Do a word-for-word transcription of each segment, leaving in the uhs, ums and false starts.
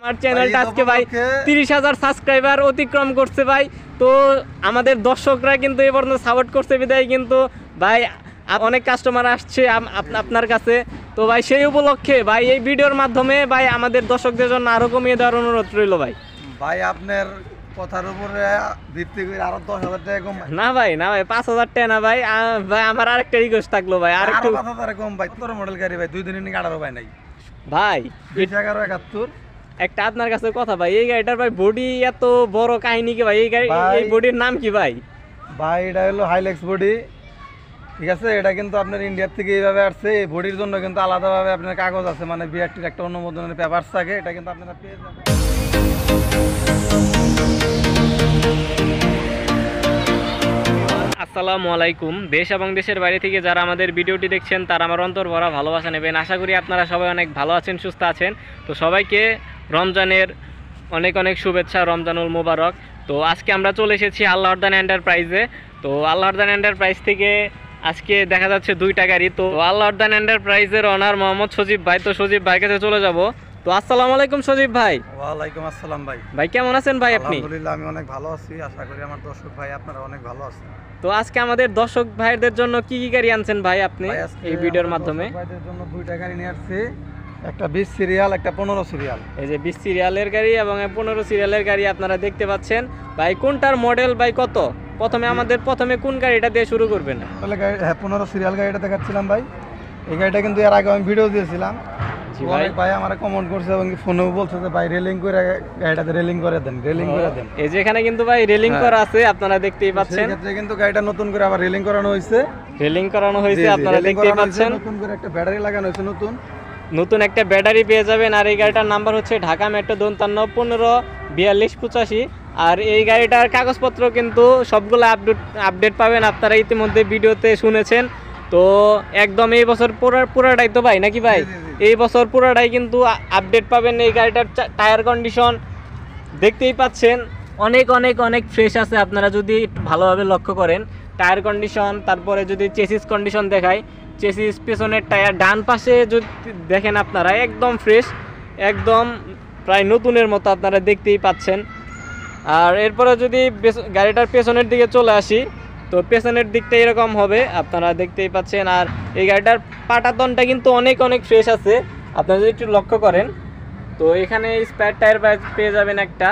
আমার চ্যানেলটা আজকে ভাই তিরিশ হাজার সাবস্ক্রাইবার অতিক্রম করছে ভাই। তো আমাদের দর্শকরা কিন্তু এ পর্যন্ত সাপোর্ট করছে বিদায় কিন্তু ভাই অনেক কাস্টমার আসছে আপনার কাছে। তো ভাই সেই উপলক্ষে ভাই এই ভিডিওর মাধ্যমে ভাই আমাদের দর্শকদের জন্য আরো কমিয়ে দেওয়ার অনুরোধ রইল ভাই। ভাই আপনার কথার উপরে ভিত্তি করে আরো দশ হাজার টাকা কম ভাই। না ভাই না ভাই পাঁচ হাজার টাকা না ভাই। ভাই আমার আরেকটা রিকোয়েস্ট থাকলো ভাই, আর একটু পাঁচ হাজার কম ভাই। তোর মডেল গাড়ি ভাই দুই দিনের নিয়ে আঠারো ভাই নাই ভাই এগারো একাত্তর। একটা আপনার কাছে কথা ভাই, এই গাড়িটার ভাই বডি এত বড় কাহিনী কি ভাই? এই গাড়ি এই বডির নাম কি ভাই? ভাই এটা হলো হাইলেক্স বডি, ঠিক আছে। এটা কিন্তু আপনার ইন্ডিয়ার থেকে এইভাবে আসছে। এই বডির জন্য কিন্তু আলাদাভাবে আপনার কাগজ আছে, মানে বিআরটির একটা অনুমোদনের পেপারস থাকে, এটা কিন্তু আপনারা পেয়ে যাবেন। আসসালামু আলাইকুম। দেশ এবং দেশের বাইরে থেকে যারা আমাদের ভিডিওটি দেখছেন তারা আমার অন্তর ভরা ভালোবাসা নেবেন। আশা করি আপনারা সবাই অনেক ভালো আছেন, সুস্থ আছেন। তো সবাইকে রমজানের অনেক অনেক শুভেচ্ছা, রমজানুল মুবারক। তো আজকে আমরা চলে এসেছি আল্লাহরদান এন্টারপ্রাইজে। তো আল্লাহরদান এন্টারপ্রাইজ থেকে আজকে দেখা যাচ্ছে দুইটা গাড়ি। তো আল্লাহরদান এন্টারপ্রাইজের অনার মোহাম্মদ সজীব ভাই। তো সজীব ভাইয়ের কাছে চলে যাব। তো আসসালামু আলাইকুম সজীব ভাই। ওয়ালাইকুম আসসালাম ভাই। ভাই কেমন আছেন ভাই আপনি? আলহামদুলিল্লাহ আমি অনেক ভালো আছি, আশা করি আমার দর্শক ভাই আপনারা অনেক ভালো আছেন। তো আজকে আমাদের দর্শক ভাইদের জন্য কি কি গাড়ি আনছেন ভাই আপনি এই ভিডিওর মাধ্যমে? ভাইদের জন্য দুইটা গাড়ি নিয়ে আসছি, একটা বিশ সিরিয়াল, একটা পনেরো সিরিয়াল। এই যে বিশ সিরিয়ালের গাড়ি এবং পনেরো সিরিয়ালের গাড়ি আপনারা দেখতে পাচ্ছেন। ভাই কোনটার মডেল ভাই কত? প্রথমে আমাদের প্রথমে কোন গাড়িটা দিয়ে শুরু করবেন? তাহলে গাড়ি হ্যাঁ পনেরো সিরিয়াল গাড়িটা দেখাচ্ছিলাম ভাই। এই গাড়িটা কিন্তু এর আগে আমি ভিডিও দিয়েছিলাম, অনেক ভাই আমার কমেন্ট করছে এবং ফোনেও বলছে যে ভাই রেলিং করে গাড়িটাতে রেলিং করে দেন, রেলিং করে দেন। এই যে এখানে কিন্তু ভাই রেলিং করা আছে, আপনারা দেখতেই পাচ্ছেন। সেক্ষেত্রে কিন্তু গাড়িটা নতুন করে আবার রেলিং করানো হয়েছে, রেলিং করানো হয়েছে আপনারা দেখতেই পাচ্ছেন। নতুন করে একটা ব্যাটারি লাগানো হয়েছে, নতুন নতুন একটা ব্যাটারি পেয়ে যাবেন। আর এই গাড়িটার নাম্বার হচ্ছে ঢাকা মেট্রো দন্তান্ন পনেরো বিয়াল্লিশ পঁচাশি। আর এই গাড়িটার কাগজপত্র কিন্তু সবগুলো আপডেট আপডেট পাবেন, আপনারা ইতিমধ্যে ভিডিওতে শুনেছেন। তো একদম এই বছর পুরো পুরোটাই তো ভাই নাকি ভাই? এই বছর পুরোটাই কিন্তু আপডেট পাবেন। এই গাড়িটার টায়ার কন্ডিশন দেখতেই পাচ্ছেন, অনেক অনেক অনেক ফ্রেশ আছে। আপনারা যদি একটু ভালোভাবে লক্ষ্য করেন টায়ার কন্ডিশন, তারপরে যদি চেসিস কন্ডিশন দেখায়, চেসিস পেছনের টায়ার ডান পাশে যদি দেখেন আপনারা একদম ফ্রেশ, একদম প্রায় নতুনের মতো আপনারা দেখতেই পাচ্ছেন। আর এরপরে যদি গাড়িটার পেছনের দিকে চলে আসি, তো পেছনের দিকটা এরকম হবে, আপনারা দেখতেই পাচ্ছেন। আর এই গাড়িটার পাটাতনটা কিন্তু অনেক অনেক ফ্রেশ আছে, আপনারা যদি একটু লক্ষ্য করেন। তো এখানে স্পেয়ার টায়ার পেয়ে যাবেন একটা।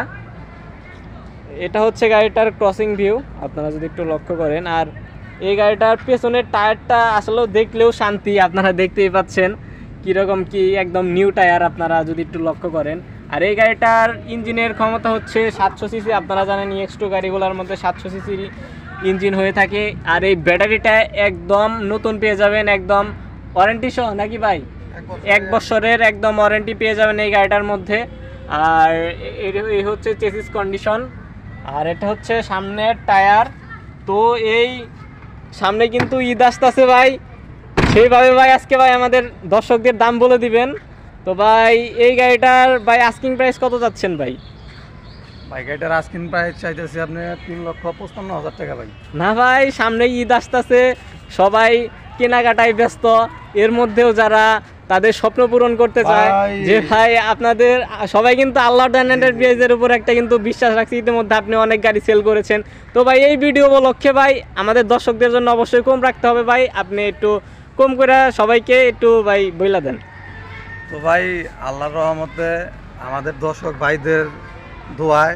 এটা হচ্ছে গাড়িটার ক্রসিং ভিউ, আপনারা যদি একটু লক্ষ্য করেন। আর এই গাড়িটার পেছনের টায়ারটা আসলেও দেখলেও শান্তি, আপনারা দেখতেই পাচ্ছেন কীরকম কি একদম নিউ টায়ার, আপনারা যদি একটু লক্ষ্য করেন। আর এই গাড়িটার ইঞ্জিনের ক্ষমতা হচ্ছে সাতশো সিসি, আপনারা জানেন এক্স টু গাড়িগুলোর মধ্যে সাতশো সিসির ইঞ্জিন হয়ে থাকে। আর এই ব্যাটারিটা একদম নতুন পেয়ে যাবেন, একদম ওয়ারেন্টি সহ নাকি ভাই? এক বছরের একদম ওয়ারেন্টি পেয়ে যাবেন এই গাড়িটার মধ্যে। আর এই হচ্ছে চেসিস কন্ডিশন। আর এটা হচ্ছে সামনের টায়ার। তো এই সামনে কিন্তু ঈদ আসতেছে ভাই, সেইভাবে ভাই আজকে ভাই আমাদের দর্শকদের দাম বলে দিবেন। তো ভাই এই গাড়িটার ভাই আস্কিং প্রাইস কত যাচ্ছেন ভাই? ভাই গাড়িটার আস্কিং প্রাইস চাইতেছি আপনি তিন লক্ষ পঁচপান্ন হাজার টাকা ভাই। না ভাই সামনে ঈদ আসতেছে, সবাই কেনাকাটায় ব্যস্ত, এর মধ্যেও যারা তাদের স্বপ্ন পূরণ করতে চায় যে ভাই আপনাদের সবাই কিন্তু আল্লাহরদান এন্টারপ্রাইজের উপর একটা কিন্তু বিশ্বাস রাখছি, ইতিমধ্যে আপনি অনেক গাড়ি সেল করেছেন। তো ভাই এই ভিডিও উপলক্ষে ভাই আমাদের দর্শকদের জন্য অবশ্যই কম রাখতে হবে ভাই, আপনি একটু কম করে সবাইকে একটু ভাই বইলা দেন। তো ভাই আল্লাহর রহমতে আমাদের দর্শক ভাইদের দোয়ায়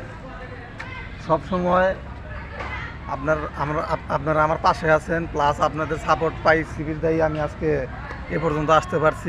সবসময় আপনার আমরা আপনারা আমার পাশে আছেন, প্লাস আপনাদের সাপোর্ট পাই সিভিল দায়ী আমি আজকে এ পর্যন্ত আসতে পারছি।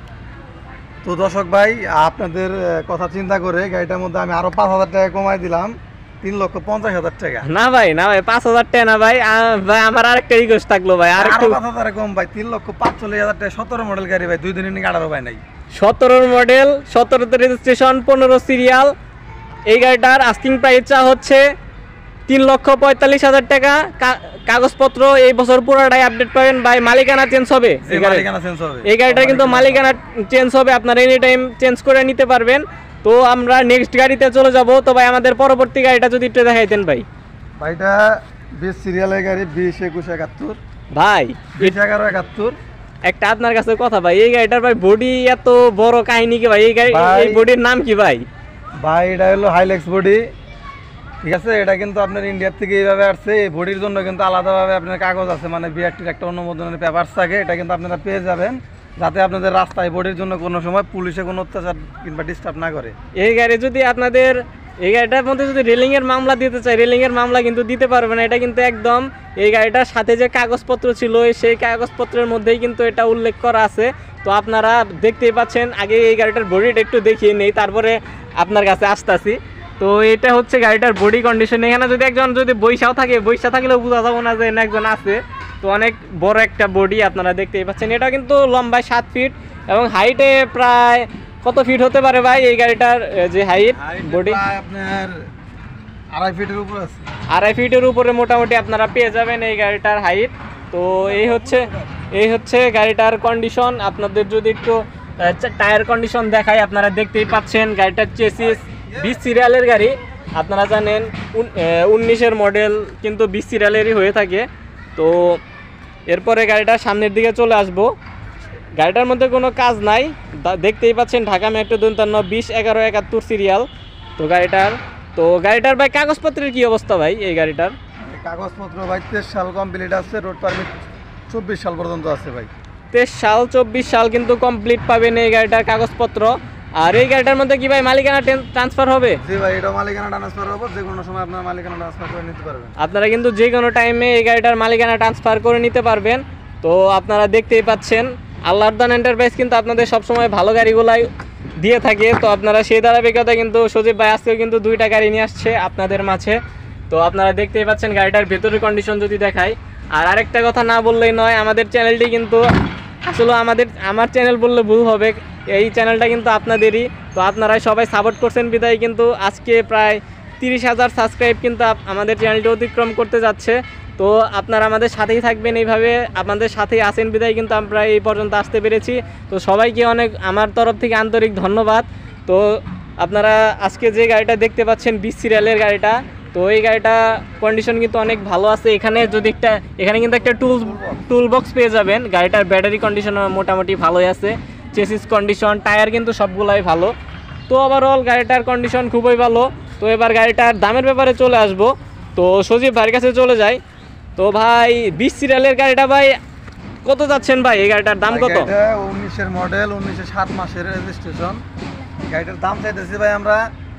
তো দর্শক ভাই আপনাদের কথা চিন্তা করে গাড়িটার মধ্যে আমি আরও পাঁচ হাজার টাকা কমাই দিলাম, তিন লক্ষ পঞ্চাশ হাজার টাকা। না ভাই না ভাই পাঁচ হাজার টাকা না ভাই, ভাই আমার আরেকটা রিকোয়েস্ট থাকলো ভাই, আর একটু পাঁচ হাজার কম ভাই, তিন লক্ষ পাঁচচল্লিশ হাজার টাকা। সতেরো মডেল গাড়ি ভাই, দুই দিনের নিয়ে আঠারো ভাই নাই। সতেরোর মডেল, সতেরোতে রেজিস্ট্রেশন, পনেরো সিরিয়াল। এই গাড়িটার আস্কিং প্রাইস চা হচ্ছে তিন লক্ষ পঁয়তাল্লিশ হাজার টাকা। কাগজপত্র এই বছর পুরোটাই আপডেট পাবেন ভাই, মালিকানা চেঞ্জ হবে। এই গাড়িটা কিন্তু মালিকানা চেঞ্জ হবে, আপনারা এনি টাইম চেঞ্জ করে নিতে পারবেন। তো আমরা নেক্সট গাড়িতে চলে যাব। তো ভাই আমাদের পরবর্তী গাড়িটা যদি একটু দেখাইতেন ভাই। ভাইটা বিশ সিরিয়ালের গাড়ি, বিশ একুশ একাত্তর ভাই, বিশ এগারো একাত্তর। একটা আপনার কাছে কথা ভাই, এই গাড়িটার ভাই বডি এত বড় কাহিনী কি ভাই? এই গাড়ি এই বডির নাম কি ভাই? ভাই এটা হলো হাইলেক্স বডি, ঠিক আছে। এটা কিন্তু আপনার ইন্ডিয়ার থেকে এইভাবে আসছে। এই বডির জন্য কিন্তু আলাদাভাবে আপনার কাগজ আছে, মানে বিআরটির একটা অনুমোদনের পেপারস থাকে, এটা কিন্তু আপনারা পেয়ে যাবেন, যাতে আপনাদের রাস্তায় বডির জন্য কোনো সময় পুলিশে কোনো অত্যাচার কিংবা ডিস্টার্ব না করে। এই গাড়ি যদি আপনাদের এই গাড়িটার মধ্যে যদি রেলিংয়ের মামলা দিতে চাই, রেলিংয়ের মামলা কিন্তু দিতে পারবে না। এটা কিন্তু একদম এই গাড়িটার সাথে যে কাগজপত্র ছিল সেই কাগজপত্রের মধ্যেই কিন্তু এটা উল্লেখ করা আছে। তো আপনারা দেখতেই পাচ্ছেন, আগে এই গাড়িটার বডিটা একটু দেখিয়ে নেই, তারপরে আপনার কাছে আসতেছি। তো এটা হচ্ছে গাড়িটার বডি কন্ডিশন। এখানে যদি একজন যদি বৈশাও থাকে, বৈশা থাকলেও বোঝা যাবো না যে একজন আছে। তো অনেক বড় একটা বডি আপনারা দেখতেই পাচ্ছেন। এটা কিন্তু লম্বায় সাত ফিট এবং হাইটে প্রায় কত ফিট হতে পারে ভাই এই গাড়িটার যে হাইট বডি? আপনার আড়াই ফিটের উপরে আছে। আড়াই ফিটের উপরে মোটামুটি আপনারা পেয়ে যাবেন এই গাড়িটার হাইট। তো এই হচ্ছে এই হচ্ছে গাড়িটার কন্ডিশন। আপনাদের যদি একটু টায়ার কন্ডিশন দেখাই, আপনারা দেখতেই পাচ্ছেন গাড়িটার চেসিস বিশ সিরিয়ালের গাড়ি। আপনারা জানেন উনিশের মডেল কিন্তু বিশ সিরিয়ালেরই হয়ে থাকে। তো এরপরে গাড়িটার সামনের দিকে চলে আসবো। গাড়িটার মধ্যে কোনো কাজ নাই, দেখতেই পাচ্ছেন ঢাকা মেট্রো দন্তান্ন বিশ এগারো একাত্তর সিরিয়াল। তো গাড়িটার তো গাড়িটার ভাই কাগজপত্রের কি অবস্থা ভাই এই গাড়িটার? কাগজপত্র ভাই তেইশ সাল কমপ্লিট আছে, রোড পারমিট চব্বিশ সাল পর্যন্ত আছে ভাই। তেইশ সাল চব্বিশ সাল কিন্তু কমপ্লিট পাবেন এই গাড়িটার কাগজপত্র। আর এই গাড়িটার মধ্যে কি ভাই মালিকানা ট্রান্সফার হবে? জি ভাই, এটা মালিকানা ট্রান্সফার হবে, যে কোনো সময় আপনার মালিকানা ট্রান্সফার করে নিতে পারবেন। আপনারা কিন্তু যে কোনো টাইমে এই গাড়িটার মালিকানা ট্রান্সফার করে নিতে পারবেন। তো আপনারা দেখতেই পাচ্ছেন আল্লাহর দান এন্টারপ্রাইজ কিন্তু আপনাদের সবসময় ভালো গাড়িগুলাই দিয়ে থাকে। তো আপনারা সেই ধারাবাহিকতা কিন্তু সজীব ভাই আজকেও কিন্তু দুইটা গাড়ি নিয়ে আসছে আপনাদের মাঝে। তো আপনারা দেখতেই পাচ্ছেন গাড়িটার ভেতরের কন্ডিশন যদি দেখাই। আর আরেকটা কথা না বললেই নয়, আমাদের চ্যানেলটি কিন্তু আসলে আমাদের আমার চ্যানেল বললে ভুল হবে, এই চ্যানেলটা কিন্তু আপনাদেরই। তো আপনারা সবাই সাপোর্ট করছেন বিদায় কিন্তু আজকে প্রায় তিরিশ হাজার সাবস্ক্রাইব কিন্তু আমাদের চ্যানেলটি অতিক্রম করতে যাচ্ছে। তো আপনারা আমাদের সাথেই থাকবেন, এইভাবে আপনাদের সাথেই আসেন বিদায় কিন্তু আমরা এই পর্যন্ত আসতে পেরেছি। তো সবাইকে অনেক আমার তরফ থেকে আন্তরিক ধন্যবাদ। তো আপনারা আজকে যে গাড়িটা দেখতে পাচ্ছেন বিশ সিরিয়ালের গাড়িটা, তো এই গাড়িটা কন্ডিশন কিন্তু অনেক ভালো আছে। এখানে যদি একটা এখানে কিন্তু একটা টুল টুল বক্স পেয়ে যাবেন। গাড়িটার ব্যাটারি কন্ডিশন মোটামুটি ভালোই আছে, চেসিস কন্ডিশন, টায়ার কিন্তু সবগুলাই ভালো। তো ওভারঅল গাড়িটার কন্ডিশন খুবই ভালো। তো এবার গাড়িটার দামের ব্যাপারে চলে আসব। তো সজীব ভাইয়ের কাছে চলে যাই। তো ভাই বিশ সিরিয়ালের গাড়িটা ভাই কত যাচ্ছেন ভাই? এই গাড়িটার দাম কত? উনিশের মডেল, উনিশের সাত মাসের রেজিস্ট্রেশন। গাড়িটার দাম চাইতেছি ভাই আমরা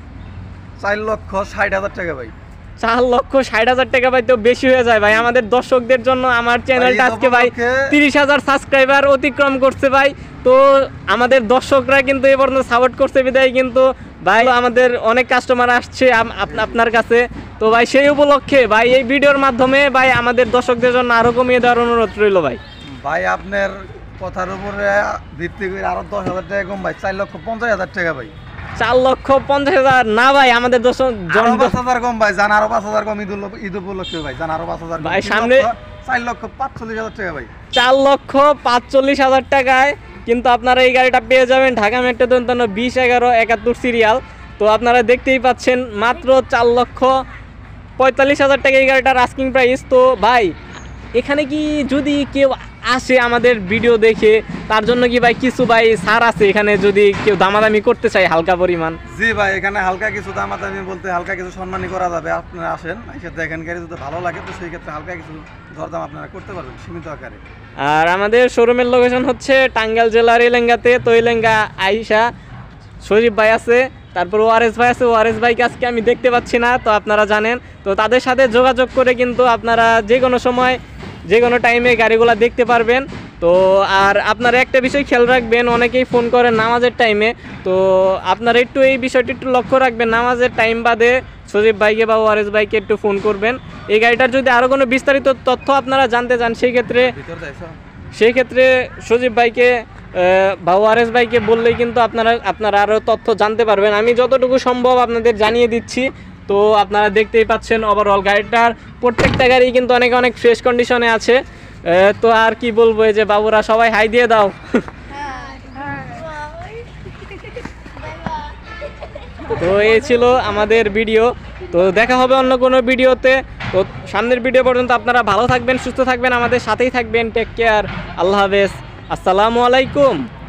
চার লক্ষ ষাট হাজার টাকা ভাই। চার লক্ষ ষাট হাজার টাকা ভাই তো বেশি হয়ে যায় ভাই আমাদের দর্শকদের জন্য। আমার চ্যানেলটা আজকে ভাই তিরিশ হাজার সাবস্ক্রাইবার অতিক্রম করছে ভাই। তো আমাদের দর্শকরা কিন্তু এ পর্যন্ত সাপোর্ট করছে বিদায় কিন্তু ভাই আমাদের অনেক কাস্টমার আসছে আপনার কাছে। তো ভাই সেই উপলক্ষে ভাই এই ভিডিওর মাধ্যমে ভাই আমাদের দর্শকদের জন্য আরো কমিয়ে দেওয়ার অনুরোধ রইল ভাই। ভাই আপনার কথার উপরে ভিত্তি করে আরো দশ হাজার টাকা কম ভাই, চার লক্ষ পঞ্চাশ হাজার টাকা ভাই। চার লক্ষ পঞ্চাশ হাজার না ভাই, আমাদের দর্শক পাঁচ হাজার কম ভাই, জান আরো পাঁচ হাজার কম ঈদ ঈদ উপলক্ষে ভাই, জান আরো পাঁচ হাজার ভাই। সামনে চার লক্ষ পাঁচচল্লিশ হাজার টাকা ভাই, চার লক্ষ পাঁচচল্লিশ হাজার টাকায় কিন্তু আপনারা এই গাড়িটা পেয়ে যাবেন ঢাকা মেট্রো দন্তান্ন বিশ এগারো একাত্তর সিরিয়াল। তো আপনারা দেখতেই পাচ্ছেন মাত্র চার লক্ষ পঁয়তাল্লিশ হাজার টাকা এই গাড়িটার আস্কিং প্রাইস। তো ভাই এখানে কি যদি কেউ আসে আমাদের ভিডিও দেখে, তার জন্য কি ভাই কিছু ভাই ছাড় আছে এখানে যদি কেউ দামাদামি করতে চায় হালকা পরিমাণ? জি ভাই, এখানে হালকা কিছু দামাদামি বলতে হালকা কিছু সম্মানই করা যাবে। আপনারা আসেন, এসে দেখেন গাড়ি যদি ভালো লাগে তো সেই ক্ষেত্রে হালকা কিছু দরদাম আপনারা করতে পারবেন সীমিত আকারে। আর আমাদের শোরুমের লোকেশন হচ্ছে টাঙ্গাইল জেলার এলেঙ্গাতে। তো এলেঙ্গা আইসা সজীব ভাই আছে, তারপর ওআরএস ভাই আছে। ওআরএস ভাইকে আজকে আমি দেখতে পাচ্ছি না, তো আপনারা জানেন। তো তাদের সাথে যোগাযোগ করে কিন্তু আপনারা যে কোনো সময় যে কোনো টাইমে গাড়িগুলো দেখতে পারবেন। তো আর আপনারা একটা বিষয় খেয়াল রাখবেন, অনেকেই ফোন করেন নামাজের টাইমে। তো আপনারা একটু এই বিষয়টি একটু লক্ষ্য রাখবেন, নামাজের টাইম বাদে সজীব ভাইকে বা ওআরএস ভাইকে একটু ফোন করবেন। এই গাড়িটার যদি আরও কোনো বিস্তারিত তথ্য আপনারা জানতে চান সেই ক্ষেত্রে সেই ক্ষেত্রে সজীব ভাইকে বা ওআরএস ভাইকে বললেই কিন্তু আপনারা আপনারা আরও তথ্য জানতে পারবেন। আমি যতটুকু সম্ভব আপনাদের জানিয়ে দিচ্ছি। তো আপনারা দেখতেই পাচ্ছেন ওভারঅল গাড়িটার প্রত্যেকটা গাড়ি কিন্তু অনেক অনেক ফ্রেশ কন্ডিশনে আছে। তো আর কি বলবো, এই যে বাবুরা সবাই হাই দিয়ে দাও। তো এই ছিল আমাদের ভিডিও। তো দেখা হবে অন্য কোনো ভিডিওতে। তো সামনের ভিডিও পর্যন্ত আপনারা ভালো থাকবেন, সুস্থ থাকবেন, আমাদের সাথেই থাকবেন। টেক কেয়ার, আল্লাহ হাফেজ, আসসালামু আলাইকুম।